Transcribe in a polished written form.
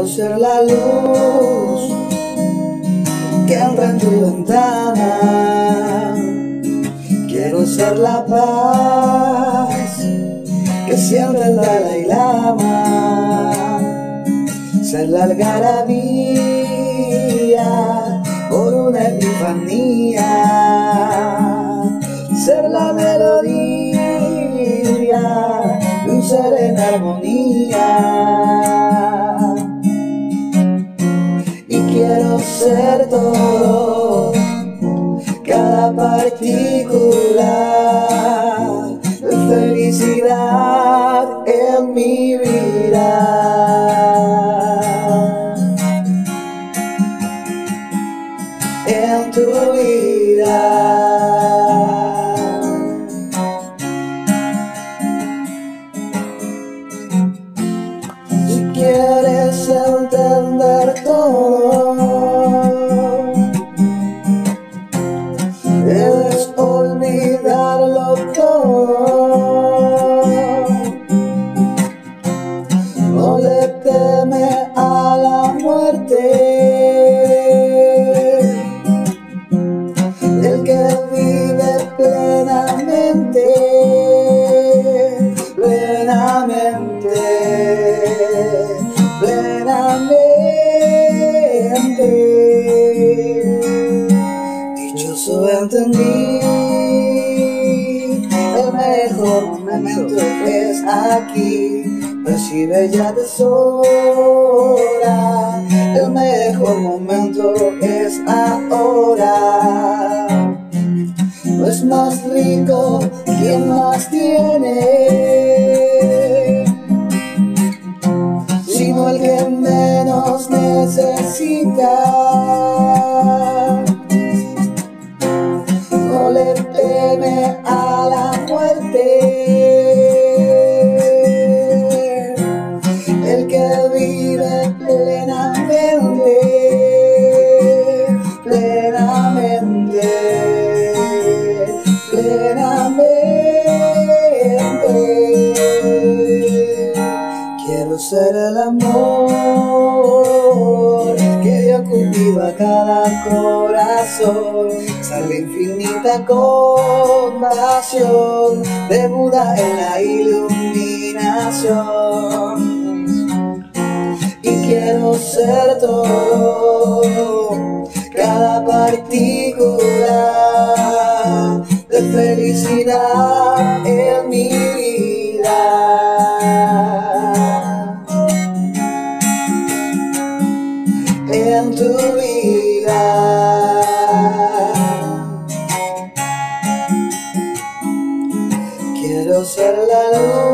Quiero ser la luz que entra en tu ventana. Quiero ser la paz que siente el Dalai Lama. Ser la algarabía por una epifanía. Ser la melodía de un ser en armonía. Y quiero ser todo, cada partícula de felicidad en mi vida, en tu vida. Si quieres entender todo, debes olvidarlo todo. No le teme a la muerte, el que vive plenamente, plenamente, plenamente. Dichoso entendí, el mejor momento es aquí. Recibe ya tesora, el mejor momento es ahora. No es más rico quien más tiene, sino el que menos necesita. No le teme a la muerte, el que vive plenamente, plenamente, plenamente. Quiero ser el amor que dio Cupido a cada corazón, ser la infinita compasión de Buda en la iluminación. Y quiero ser todo, cada partícula de felicidad en mi vida, en tu vida. Quiero ser la luz